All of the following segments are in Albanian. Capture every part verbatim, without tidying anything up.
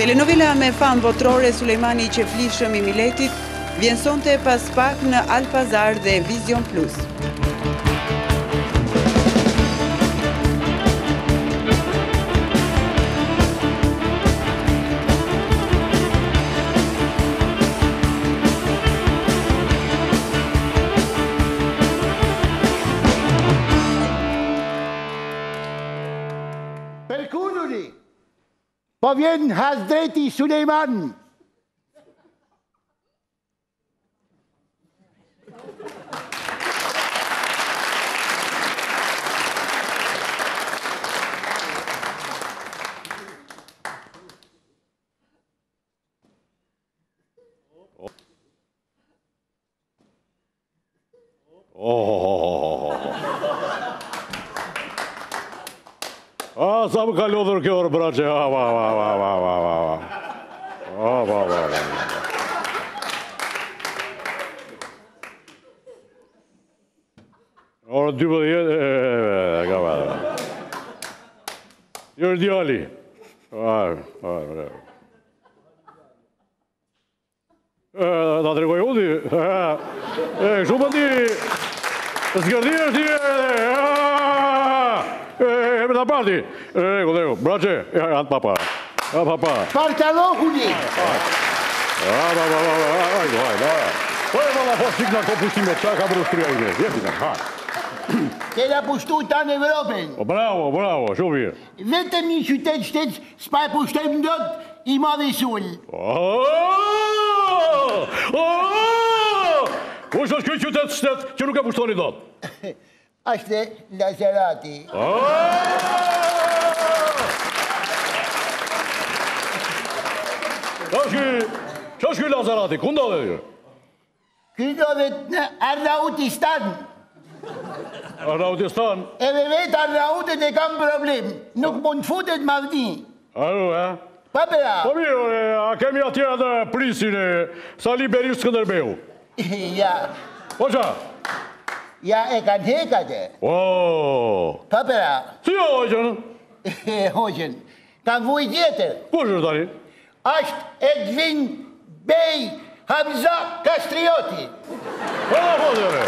Telenovela me fam botrore Sulejmani i qeflishëm i Miletit vjen sonte pas pak në Alpazar dhe Vision Plus. Po vjen Hazreti Sulejman. A, sa më ka lodhur kjo orë, braçe, a, va, va, va, va, va, va, va. A, va, va, va. Orë dymbëdhjetë, e, ka va. Jërë djali. A, a, a. Ta tregoj unë, e, kështu më ti, s'kërdi është ti, e, me ta parti. Ego, ego, braçe, janë papa. Ja, papa. Partalohuni. Ja, ba, ba, ba, ba, ajdo, ajdo. Po e valla po shik nga ko pushime, qa ka bërë shtria ime, jetina, ha. Ke la pushtu ta në Evropën. Bravo, bravo, shumë mirë. Vetëm një qytet shtet s'pa e pushtojmë ndot i madhi sul. Kush është ky qytet shtet që nuk e pushtoni dot? Ashtë Lazarati. Qa është ky Lazarati? Ku ndodhe ju? Ky ndodhet në Arnautistan. Arnautistan? Edhe vetë Arnautet e kam problem. Nuk mund futet madhni. Aru, e? Pa bëra. Po mirë, a kemi atjera dhe prisin e Sali Berish Skënderbeu? Ja. Po qa? Ja e kanë hekate. O. Pa bëra. Si o, hoqën? Hoqën. Kanë vuj tjetër. Kush është tani? Ashtë Edvin Bej Hamza Kastrioti. Po, po, dhe.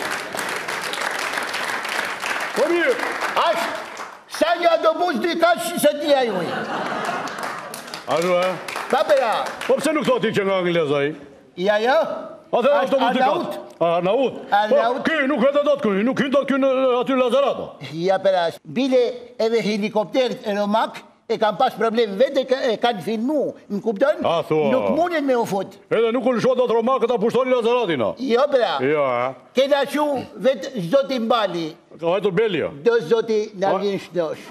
Po mirë. Ashtë Sanja do bus dy kash së tja juj. Ashtu, e? Pa bëra. Po pëse nuk thoti që nga anglezaj? Ja, ja. Ate Ashtë ashtë Arnaut. Arnaut? Arnaut. Po, ky nuk vete do të kuj, nuk hynë do të kuj aty Lazarato. Ja, përa. Bile edhe helikopterit e Romak e kam pas problem, vete e kanë filmu, më kupton? A, thua. Nuk mundin me u fut. Edhe nuk unë shotë atë Romak këta pushtoni Lazaratina. Jo, përa. Jo, e? Kena që vetë zoti Mbali. Ka hajtur Belja. Do zoti në vjen shnosh.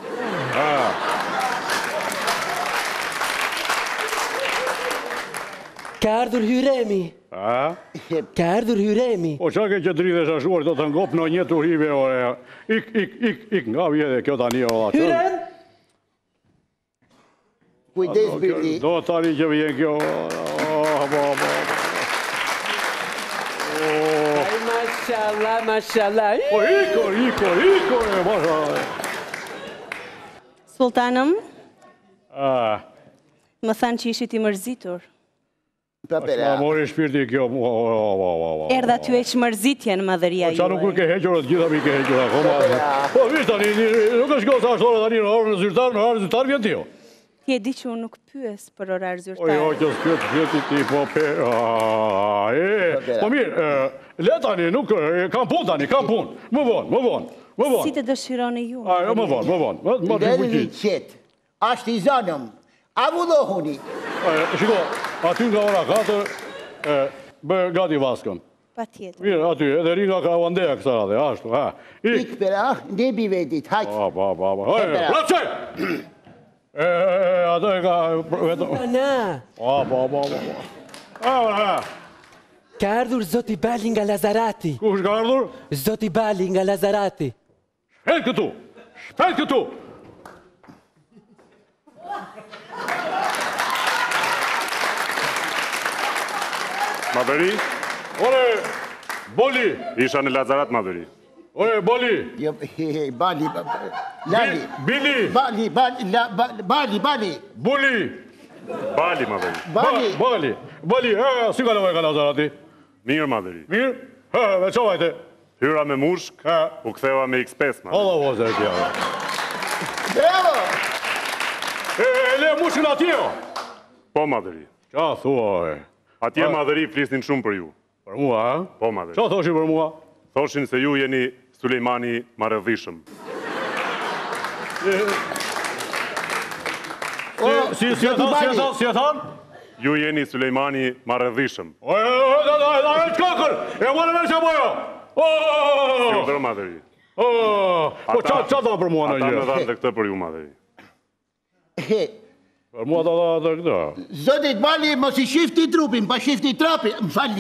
Ka ardhur Hyremi. A? Ka ardhur Hyremi. O, qa ke që dridhe shashuar, do të ngop në një të urive, ore. Ik, ik, ik, ik, nga vjede kjo tani, o. Hyren? Kujdes, Billy. Do tani që vjen kjo, oh, bo, bo. Ai, mashallah, mashallah. O, iko, iko, iko, e, mashallah. Sultanëm, A, më thanë që ishit i mërzitur. Pa ma përa. mori shpirti kjo, o, o, o, o, o. Erdha ty e që mërzitje në madhëria Qa nuk juaj. ke hequr, të gjitha mi ke hequr, akoma. Po, vish tani, nuk është gosa ashtore tani në orën e zyrtar, në orën e zyrtar vjen tio. Ti e di që unë nuk pyes për orar O, jo, zyrtar. që s'pjët, pjëti ti, po, pe, a, e, po mirë, le tani, nuk, kam pun tani, kam pun, më vonë, më vonë, më vonë. Si të dëshironi ju? A, jo, më vonë, më vonë, më të Lëri bujqit. qetë. Ashtë i zanëm. Avullohuni. Shiko, aty nga ora katër, bë gati vaskën. Pa tjetër. Mirë, aty, edhe ri nga Karavandeja kësa radhe, ashtu, ha. Ik, Ik përa, ne bi vetit, hajtë. pa, pa, pa, pa, hajë, Pera. race! E, atë e ka, vetëm, Ana, pa, pa, pa, pa, pa. A, ha, ka ardhur Zoti Bali nga Lazarati. kush ka ardhur? Zoti Bali nga Lazarati. Shpejt këtu, shpejt këtu. Madhëri, Ore, Boli, isha në Lazarat, Madhëri. ore, Boli, Jo, he, he, Bali, ba- ba- Lali. Bili, Bali, Bali, la- ba- Bali, Bali. Buli, Bali, madhëri. Bali. Bali. Bali, e, si kalove ka Lazarati? Mirë, madhëri. Mirë? E, me qovajte? Hyra me mushk, u ktheva me X pesë, madhëri. Allah voze e tja. Bravo! E, le mushkën atje, o? Po, madhëri. Qa thua, e? Atje, madhëri, flisnin shumë për ju. Për mua, e? Po, madhëri. Qa thoshin për mua? Thoshin se ju jeni Sulejmani Marrëdhishëm. Si, si e than, si e than, si e than? Ju jeni Sulejmani Marrëdhishëm. O, e, e, e, e, e, qakër! E, mërë me që bojo! Jo, dhe madhëri. Po, qa qa than për mua në Ata me gjë? dhanë dhe këtë për ju, madhëri. He, Për mua ta dha dhe këta. Zotit Bali, mos i shifti trupin, pa shifti trapin. Më falni.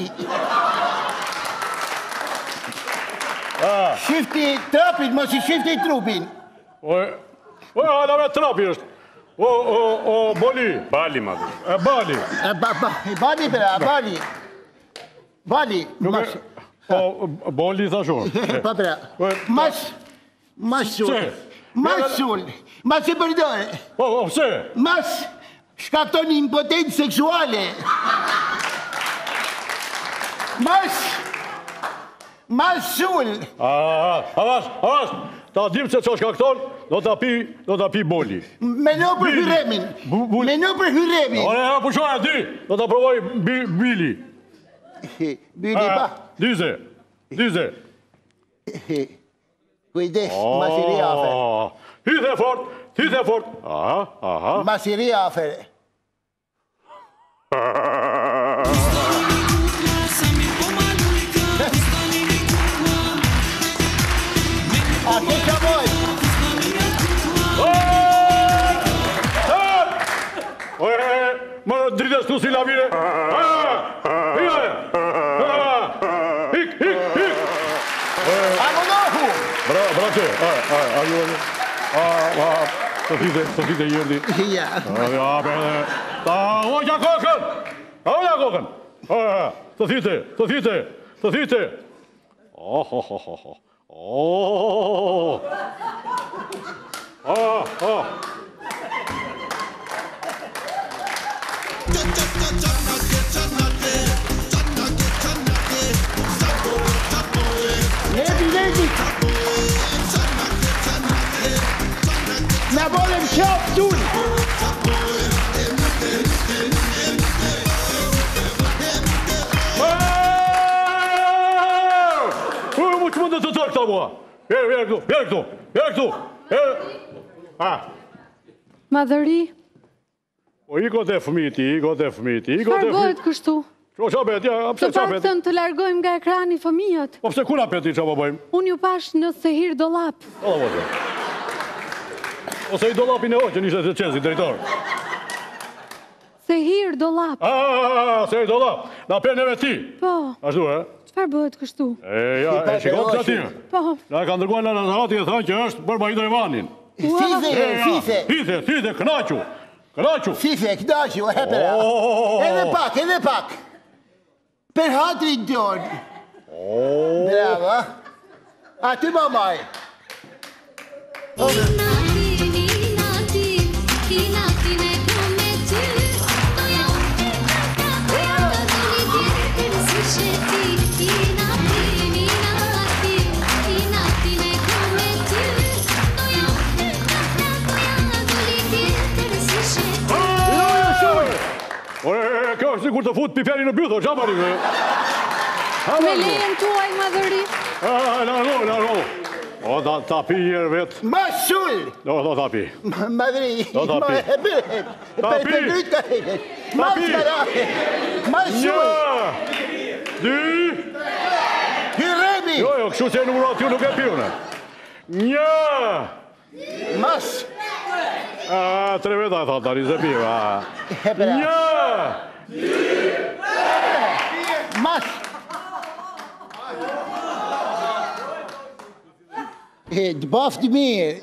Shifti trapin, mos i shifti trupin. O, e, o, e, hajda me trapi është. O, o, o, Boli. Bali, madhëri. E, Bali. E, ba, ba, e, Bali, bra, Bali. Bali, mas... Po, Boli thashon. Pa, bra. Mas... Mas sul. Se? Mas sul. Mas e përdore. Po, po, pse? Mas shkakton impotencë seksuale. Mas... Mas sul. A, avas, avas. Ta dim se që shka këton, do t'a pi, do t'a pi Boli. Me në për Bili. hyremin. Bu- bu- Me në për hyremin. Ore, e, pushoj e di, do t'a provoj bi, Bili. Bili pa. Dize, dize. Kujdes, masiri afer. Hithe fort, hithe fort. Aha, aha. Masiri afer. A ke që boj? Ore, më drites tu si lavire. Hikaj! Hik, hik, hik! Amonohu! Bra, bra që, a, a, a, ju e, a, a, të thite, të thite jërdi. Ja. A, ja, bërë, ta, oja kokën! Oja kokën! A, të thite, të thite, të thite. Oh, oh, oh, oh, oh. Oh! Ah, ah! Nebi, nebi! Na volem qap tull! Mu që mund të të tërë këta mua? Vjerë, vjerë këtu, vjerë këtu, vjerë këtu! A, Madhëri, o i kote fëmiti, i kote fëmiti, i kote çfarë fëmiti. bëhet kështu? Qo qa bet, ja, Të pse qa pak bet? thënë të largojmë nga ekrani fëmijët. Po pse kuna peti qa po bëjmë? Unë ju pash në sehir dollap. Ola vëzë. Ose i dolapin e oqën ishte të qezi, drejtor. Sehir dollap. A, se i dolap, na pe neve ti. Po, Ashtu, e? çfarë bëhet kështu? E, ja, e shikot që ati. Po, Na ka ndërguar në Lazarati e thënë që është për Bajdo Ivanin. Fife, E, ja, fife! Hithe, hithe, knaqu, knaqu. Fife, knaqu, e hepera. Oh. Edhe pak, edhe pak. Per hatrin tonë. Oh. Bravo. Aty mamaj. Ore, kjo është sikur të fut piperi në bythë, qa pari? me lejen tuaj madhëri. Largo, largo. O, da ta pi njerë vetë. Masul! Do, do ta pi. Madri. Do ta pi. Ta pi. Ta pi. Masul! Një, dy, Hyremi! jo, jo, kështu që e numërat ju nuk e piune. Një, Mas! a, tre veta e tha tani, se piva. Hepera. Një, Mas! E, të baftë mirë.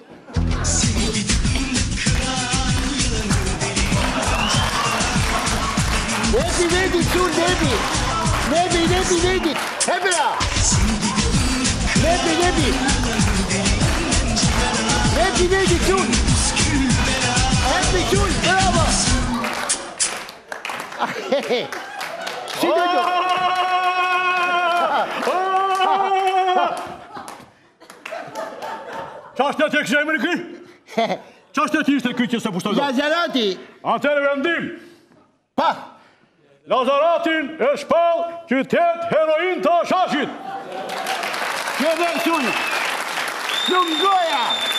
Nebi, nebi, sul, nebi. Nebi, nebi, nebi. Hepera. Nebi, nebi. Nebi, nebi, sul. Nebi, sul, bravo. Si do gjo? Qashtë e kështë emri këj? Qashtë e ti ishte këj që se pushtozot? Lazarati. Atëre vendim. Pa. Lazaratin e shpall qytet heroin të shashit. Kjo versione. Shumë goja.